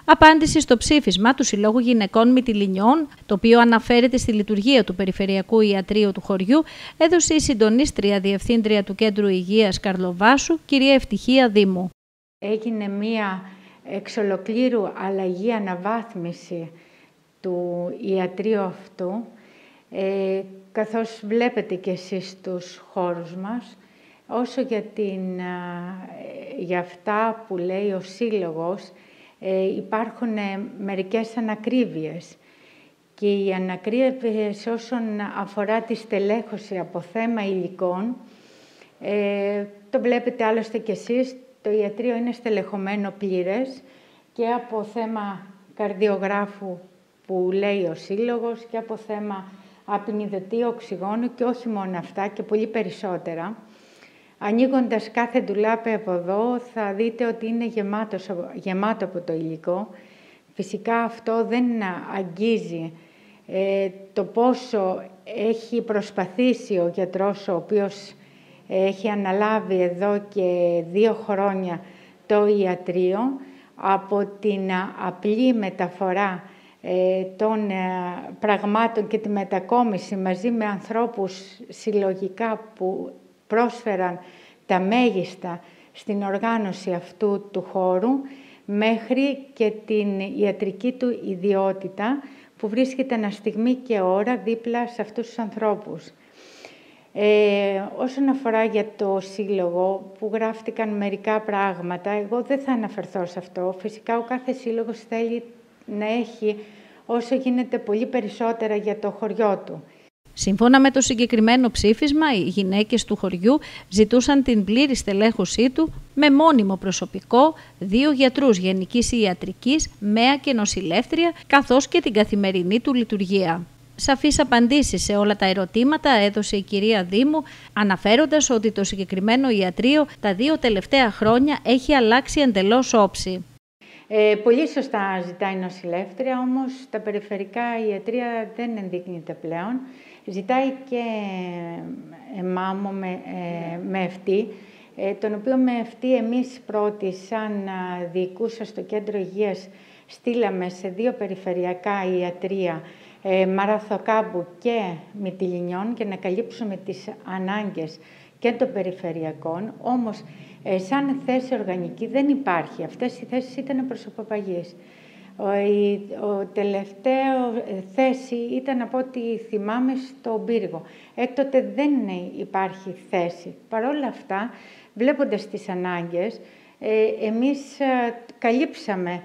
Απάντηση στο ψήφισμα του Συλλόγου Γυναικών Μυτιληνιών, το οποίο αναφέρεται στη λειτουργία του Περιφερειακού Ιατρείου του χωριού, έδωσε η συντονίστρια διευθύντρια του Κέντρου Υγείας Καρλοβάσου, κυρία Ευτυχία Δήμου. Έγινε μία εξ ολοκλήρου αλλαγή, αναβάθμιση του ιατρείου αυτού, καθώς βλέπετε και εσείς τους χώρους μας, όσο για αυτά που λέει ο Σύλλογος, υπάρχουν μερικές ανακρίβειες. Και οι ανακρίβειες όσον αφορά τη στελέχωση από θέμα υλικών, το βλέπετε άλλωστε και εσείς, το ιατρείο είναι στελεχωμένο πλήρες και από θέμα καρδιογράφου που λέει ο Σύλλογος και από θέμα απεινιδωτίου οξυγόνου και όχι μόνο αυτά και πολύ περισσότερα. Ανοίγοντας κάθε ντουλάπι από εδώ θα δείτε ότι είναι γεμάτο από το υλικό. Φυσικά αυτό δεν αγγίζει το πόσο έχει προσπαθήσει ο γιατρός, ο οποίος έχει αναλάβει εδώ και 2 χρόνια το ιατρείο, από την απλή μεταφορά των πραγμάτων και τη μετακόμιση μαζί με ανθρώπους συλλογικά που πρόσφεραν τα μέγιστα στην οργάνωση αυτού του χώρου, μέχρι και την ιατρική του ιδιότητα που βρίσκεται ανά στιγμή και ώρα δίπλα σε αυτούς τους ανθρώπους. Όσον αφορά για το Σύλλογο που γράφτηκαν μερικά πράγματα, εγώ δεν θα αναφερθώ σε αυτό. Φυσικά ο κάθε σύλλογος θέλει να έχει όσο γίνεται πολύ περισσότερα για το χωριό του. Σύμφωνα με το συγκεκριμένο ψήφισμα, οι γυναίκες του χωριού ζητούσαν την πλήρη στελέχωσή του με μόνιμο προσωπικό, 2 γιατρούς γενικής ιατρικής, ΜΕΑ και νοσηλεύτρια, καθώς και την καθημερινή του λειτουργία. Σαφείς απαντήσεις σε όλα τα ερωτήματα έδωσε η κυρία Δήμου, αναφέροντας ότι το συγκεκριμένο ιατρείο τα 2 τελευταία χρόνια έχει αλλάξει εντελώς όψη. Πολύ σωστά ζητάει νοσηλεύτρια, όμως τα περιφερικά ιατρεία δεν ενδείκνυται πλέον. Ζητάει και μάμο με ευτή, τον οποίο με ευτή εμείς πρώτοι σαν διοικούσα στο κέντρο υγείας στείλαμε σε 2 περιφερειακά ιατρεία, Μαραθοκάμπου και Μυτιληνιών, για να καλύψουμε τις ανάγκες και των περιφερειακών, όμως σαν θέση οργανική δεν υπάρχει. Αυτές οι θέσεις ήταν προσωποπαγίες. Ο τελευταίο θέση ήταν, από ό,τι θυμάμαι, στο Πύργο. Έκτοτε δεν υπάρχει θέση. Παρ' όλα αυτά, βλέποντας τις ανάγκες, εμείς καλύψαμε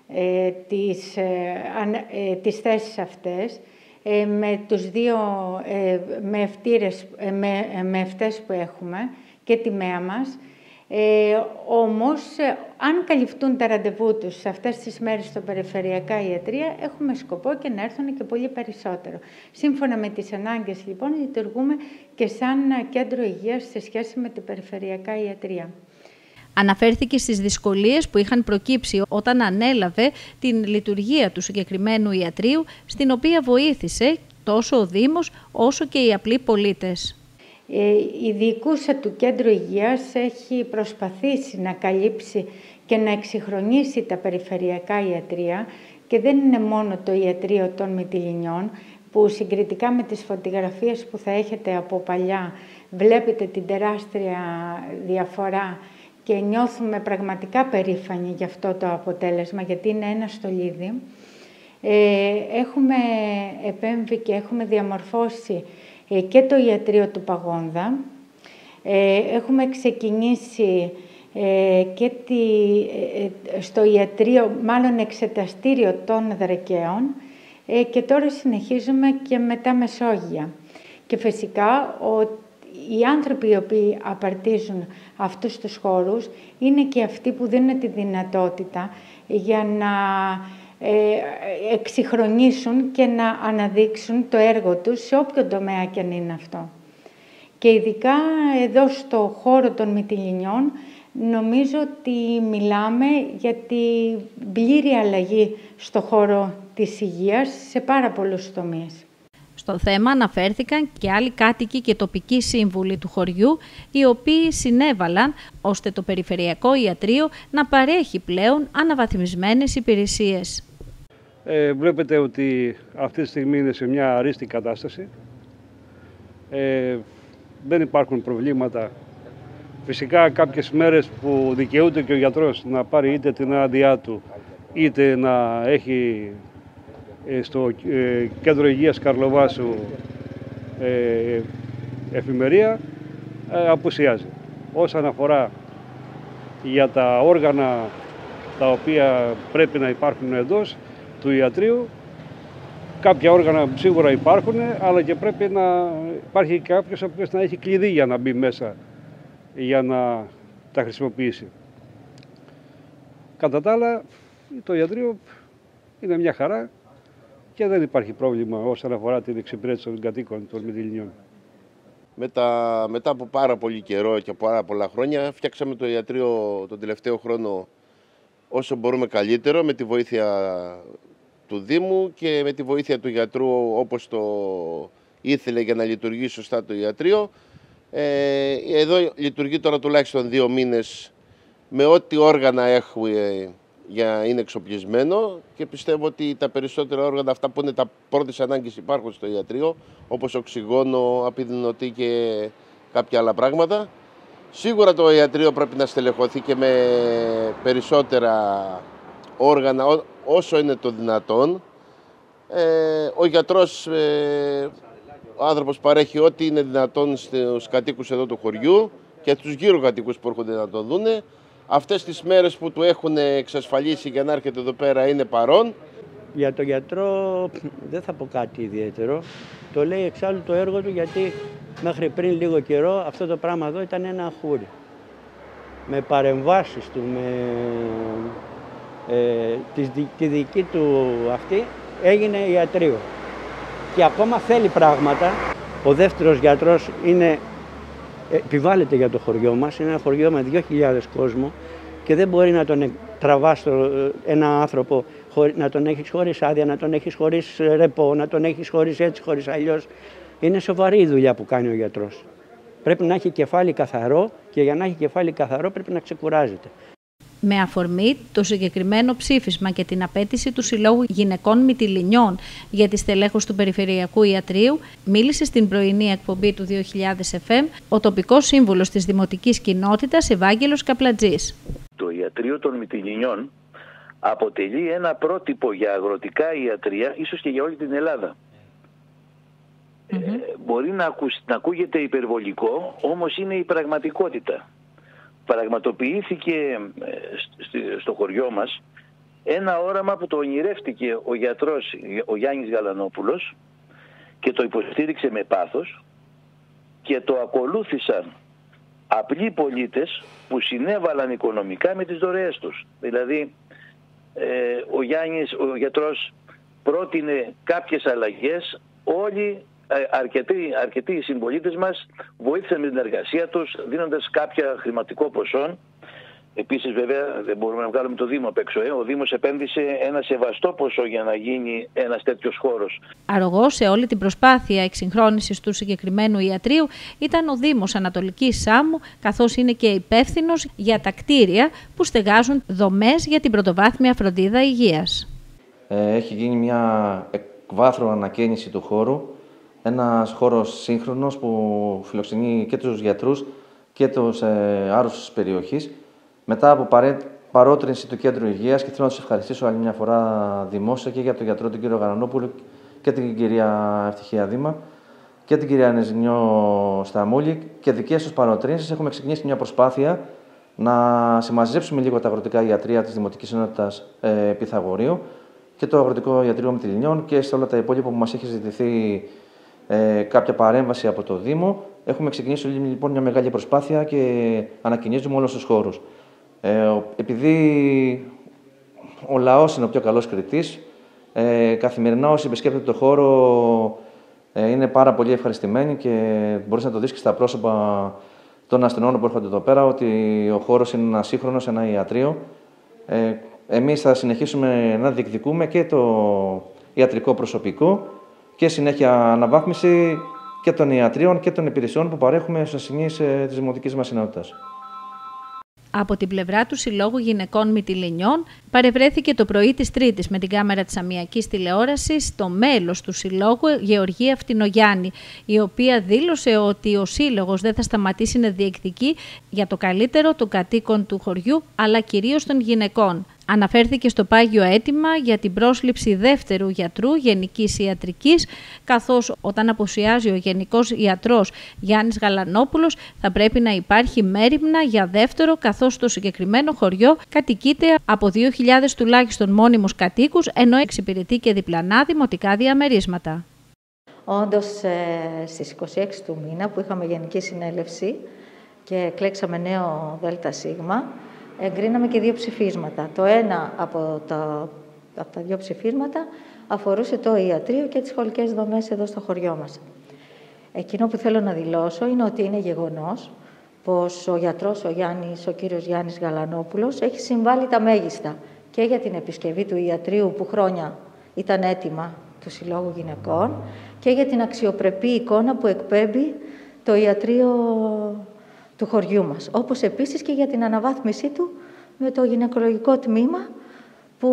τις θέσεις αυτές με τους 2 μεευτές που έχουμε και τη ΜΕΑ μας. Όμως, αν καλυφθούν τα ραντεβού τους σε αυτές τις μέρες στο περιφερειακά ιατρεία, έχουμε σκοπό και να έρθουν και πολύ περισσότερο. Σύμφωνα με τις ανάγκες, λοιπόν, λειτουργούμε και σαν κέντρο υγείας σε σχέση με τα περιφερειακά ιατρεία. Αναφέρθηκε στις δυσκολίες που είχαν προκύψει όταν ανέλαβε την λειτουργία του συγκεκριμένου ιατρείου, στην οποία βοήθησε τόσο ο Δήμος όσο και οι απλοί πολίτες. Η διοικούσα του Κέντρου Υγείας έχει προσπαθήσει να καλύψει και να εξυγχρονίσει τα περιφερειακά ιατρεία και δεν είναι μόνο το ιατρείο των Μυτιληνιών, που συγκριτικά με τις φωτογραφίες που θα έχετε από παλιά βλέπετε την τεράστια διαφορά και νιώθουμε πραγματικά περήφανοι για αυτό το αποτέλεσμα, γιατί είναι ένα στολίδι. Έχουμε επέμβει και έχουμε διαμορφώσει και το ιατρείο του Παγόνδα. Έχουμε ξεκινήσει και στο ιατρείο, μάλλον εξεταστήριο των Δρεκαίων, και τώρα συνεχίζουμε και με τα Μεσόγεια. Και φυσικά οι άνθρωποι οι οποίοι απαρτίζουν αυτούς τους χώρους είναι και αυτοί που δίνουν τη δυνατότητα για να εξυγχρονίσουν και να αναδείξουν το έργο τους σε όποιο τομέα και αν είναι αυτό. Και ειδικά εδώ στο χώρο των Μυτιληνιών νομίζω ότι μιλάμε για την πλήρη αλλαγή στο χώρο της υγείας σε πάρα πολλούς τομείς. Στο θέμα αναφέρθηκαν και άλλοι κάτοικοι και τοπικοί σύμβουλοι του χωριού, οι οποίοι συνέβαλαν ώστε το Περιφερειακό Ιατρείο να παρέχει πλέον αναβαθμισμένες υπηρεσίες. Βλέπετε ότι αυτή τη στιγμή είναι σε μια αρίστη κατάσταση. Δεν υπάρχουν προβλήματα. Φυσικά κάποιες μέρες που δικαιούται και ο γιατρός να πάρει είτε την άδειά του, είτε να έχει στο κέντρο υγείας Καρλοβάσου εφημερία, απουσιάζει. Όσον αφορά για τα όργανα τα οποία πρέπει να υπάρχουν εντός του ιατρείου, κάποια όργανα σίγουρα υπάρχουν, αλλά και πρέπει να υπάρχει κάποιος ο οποίος να έχει κλειδί για να μπει μέσα, για να τα χρησιμοποιήσει. Κατά τα άλλα, το ιατρείο είναι μια χαρά και δεν υπάρχει πρόβλημα όσον αφορά την εξυπηρέτηση των κατοίκων των Μυτιληνιών. Μετά από πάρα πολύ καιρό και πάρα πολλά χρόνια φτιάξαμε το ιατρείο τον τελευταίο χρόνο όσο μπορούμε καλύτερο, με τη βοήθεια του Δήμου και με τη βοήθεια του γιατρού όπως το ήθελε για να λειτουργήσει σωστά το ιατρείο. Εδώ λειτουργεί τώρα τουλάχιστον 2 μήνες με ό,τι όργανα έχουμε για είναι εξοπλισμένο και πιστεύω ότι τα περισσότερα όργανα αυτά που είναι τα πρώτες ανάγκες υπάρχουν στο ιατρείο, όπως οξυγόνο, απειδηνωτή και κάποια άλλα πράγματα. Σίγουρα το ιατρείο πρέπει να στελεχωθεί και με περισσότερα όργανα όσο είναι το δυνατόν. Ο γιατρός, ο άνθρωπος παρέχει ό,τι είναι δυνατόν στους κατοίκους εδώ του χωριού και στους γύρω κατοίκους που έρχονται να το δούνε. Αυτές τις μέρες που του έχουν εξασφαλίσει για να έρχεται εδώ πέρα είναι παρόν. Για τον γιατρό δεν θα πω κάτι ιδιαίτερο. Το λέει εξάλλου το έργο του, γιατί μέχρι πριν λίγο καιρό αυτό το πράγμα εδώ ήταν ένα αχούρι. Με παρεμβάσεις του, τη δική του αυτή έγινε ιατρείο. Και ακόμα θέλει πράγματα. Ο δεύτερος γιατρός επιβάλλεται για το χωριό μας. Είναι ένα χωριό με 2.000 κόσμο και δεν μπορεί να τον τραβάς ένα άνθρωπο, να τον έχεις χωρίς άδεια, να τον έχεις χωρίς ρεπό, να τον έχεις χωρίς έτσι, χωρίς αλλιώς. Είναι σοβαρή η δουλειά που κάνει ο γιατρός. Πρέπει να έχει κεφάλι καθαρό και για να έχει κεφάλι καθαρό πρέπει να ξεκουράζεται. Με αφορμή το συγκεκριμένο ψήφισμα και την απέτηση του Συλλόγου Γυναικών Μυτιληνιών για τη στελέχωση του Περιφερειακού Ιατρείου, μίλησε στην πρωινή εκπομπή του 2000 FM ο τοπικός σύμβουλος της Δημοτικής Κοινότητας Ευάγγελος Καπλατζής. Το Ιατρείο των Μυτιληνιών αποτελεί ένα πρότυπο για αγροτικά ιατρεία, ίσως και για όλη την Ελλάδα. Μπορεί να ακούγεται υπερβολικό, όμως είναι η πραγματικότητα. Πραγματοποιήθηκε στο χωριό μας ένα όραμα που το ονειρεύτηκε ο γιατρός, ο Γιάννης Γαλανόπουλος, και το υποστήριξε με πάθος και το ακολούθησαν απλοί πολίτες που συνέβαλαν οικονομικά με τις δωρεές τους. Δηλαδή ο γιατρός πρότεινε κάποιες αλλαγές, όλοι αρκετοί οι συμπολίτες μας βοήθησαν με την εργασία τους, δίνοντας κάποια χρηματικό ποσό. Επίσης, βέβαια, δεν μπορούμε να βγάλουμε το Δήμο απ' έξω. Ο Δήμος επένδυσε ένα σεβαστό ποσό για να γίνει ένας τέτοιος χώρος. Αρρωγός σε όλη την προσπάθεια εξυγχρόνησης του συγκεκριμένου ιατρείου ήταν ο Δήμος Ανατολικής Σάμου, καθώς είναι και υπεύθυνος για τα κτίρια που στεγάζουν δομές για την πρωτοβάθμια φροντίδα υγείας. Έχει γίνει μια εκβάθρο ανακαίνιση του χώρου. Ένας χώρος σύγχρονος που φιλοξενεί και τους γιατρούς και τους άρρωστους της περιοχής. Μετά από παρότρινση του Κέντρου Υγείας, και θέλω να τους ευχαριστήσω άλλη μια φορά δημόσια και για τον γιατρό τον κύριο Γαλανόπουλο και την κυρία Ευτυχία Δήμα και την κυρία Νεζινιό Σταμούλη, και δικές τους παροτρύνσεις έχουμε ξεκινήσει μια προσπάθεια να συμμαζέψουμε λίγο τα αγροτικά ιατρεία της Δημοτικής Ενότητας Πυθαγορείου και το αγροτικό ιατρείο Μυτιληνιών και σε όλα τα υπόλοιπα που μας έχει ζητηθεί κάποια παρέμβαση από το Δήμο. Έχουμε ξεκινήσει λοιπόν μια μεγάλη προσπάθεια και ανακοινίζουμε όλους τους χώρους. Επειδή ο λαός είναι ο πιο καλός κριτής, καθημερινά όσοι επισκέπτονται το χώρο είναι πάρα πολύ ευχαριστημένοι και μπορείς να το δεις και στα πρόσωπα των ασθενών που έρχονται εδώ πέρα ότι ο χώρος είναι ένα σύγχρονος, ένα ιατρείο. Εμείς θα συνεχίσουμε να διεκδικούμε και το ιατρικό προσωπικό και συνέχεια αναβάθμιση και των ιατρίων και των υπηρεσιών που παρέχουμε στους ασθενείς της Δημοτικής μας Ενότητας. Από την πλευρά του Συλλόγου Γυναικών Μυτιληνιών παρευρέθηκε το πρωί της Τρίτης με την κάμερα της Αμμιακής Τηλεόρασης το μέλος του Συλλόγου, Γεωργία Φτηνογιάννη, η οποία δήλωσε ότι ο Σύλλογος δεν θα σταματήσει να διεκδικεί για το καλύτερο των κατοίκων του χωριού, αλλά κυρίως των γυναικών. Αναφέρθηκε στο πάγιο αίτημα για την πρόσληψη δεύτερου γιατρού γενικής ιατρικής, καθώς όταν απουσιάζει ο γενικός ιατρός Γιάννης Γαλανόπουλος θα πρέπει να υπάρχει μέριμνα για δεύτερο, καθώς το συγκεκριμένο χωριό κατοικείται από 2.000 τουλάχιστον μόνιμους κατοίκους, ενώ εξυπηρετεί και διπλανά δημοτικά διαμερίσματα. Όντως, στις 26 του μήνα που είχαμε γενική συνέλευση και κλέξαμε νέο ΔΣ, εγκρίναμε και 2 ψηφίσματα. Το ένα από τα 2 ψηφίσματα αφορούσε το ιατρείο και τις σχολικές δομές εδώ στο χωριό μας. Εκείνο που θέλω να δηλώσω είναι ότι είναι γεγονός πως ο γιατρός ο κύριος Γιάννης Γαλανόπουλος έχει συμβάλει τα μέγιστα και για την επισκευή του ιατρείου που χρόνια ήταν έτοιμα του Συλλόγου Γυναικών και για την αξιοπρεπή εικόνα που εκπέμπει το ιατρείο του χωριού μας, όπως επίσης και για την αναβάθμισή του με το γυναικολογικό τμήμα, που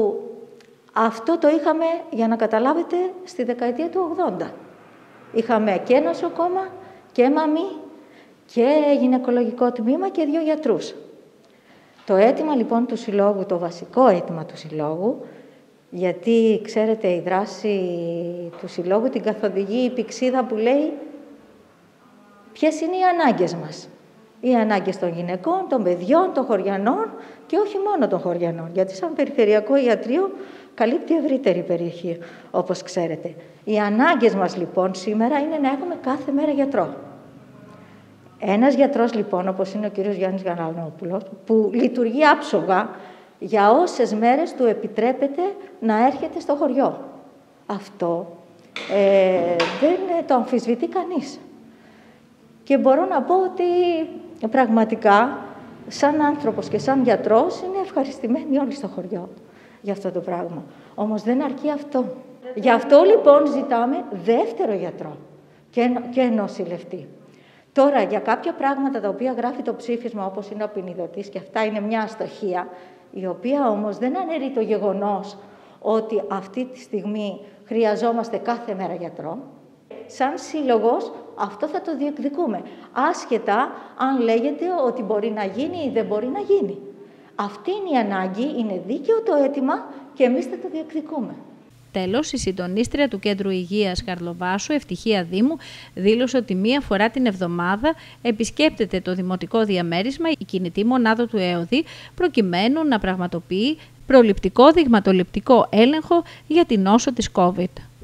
αυτό το είχαμε, για να καταλάβετε, στη δεκαετία του 80. Είχαμε και νοσοκόμα και μαμή και γυναικολογικό τμήμα και 2 γιατρούς. Το αίτημα λοιπόν του Συλλόγου, το βασικό αίτημα του Συλλόγου, γιατί ξέρετε η δράση του Συλλόγου την καθοδηγεί η πηξίδα που λέει ποιες είναι οι ανάγκες μας. Οι ανάγκες των γυναικών, των παιδιών, των χωριανών και όχι μόνο των χωριανών. Γιατί σαν περιφερειακό ιατρείο καλύπτει ευρύτερη περιοχή, όπως ξέρετε. Οι ανάγκες μας λοιπόν σήμερα είναι να έχουμε κάθε μέρα γιατρό. Ένας γιατρός λοιπόν, όπως είναι ο κύριος Γιάννης Γαλανόπουλος, που λειτουργεί άψογα για όσες μέρες του επιτρέπεται να έρχεται στο χωριό. Αυτό δεν το αμφισβητεί κανείς. Και μπορώ να πω ότι πραγματικά, σαν άνθρωπος και σαν γιατρός, είναι ευχαριστημένοι όλοι στο χωριό για αυτό το πράγμα. Όμως δεν αρκεί αυτό. Γι' αυτό λοιπόν ζητάμε δεύτερο γιατρό και νοσηλευτή. Τώρα, για κάποια πράγματα τα οποία γράφει το ψήφισμα, όπως είναι ο ποινιδωτής, και αυτά είναι μια αστοχία, η οποία όμως δεν αναιρεί το γεγονός ότι αυτή τη στιγμή χρειαζόμαστε κάθε μέρα γιατρό. Σαν σύλλογος αυτό θα το διεκδικούμε, άσχετα αν λέγεται ότι μπορεί να γίνει ή δεν μπορεί να γίνει. Αυτή είναι η ανάγκη, είναι δίκαιο το αίτημα και εμείς θα το διεκδικούμε. Τέλος, η συντονίστρια του Κέντρου Υγείας Καρλοβάσου, Ευτυχία Δήμου, δήλωσε ότι μία φορά την εβδομάδα επισκέπτεται το δημοτικό διαμέρισμα η κινητή μονάδα του ΕΟΔΗ, προκειμένου να πραγματοποιεί προληπτικό δειγματοληπτικό έλεγχο για την νόσο της COVID.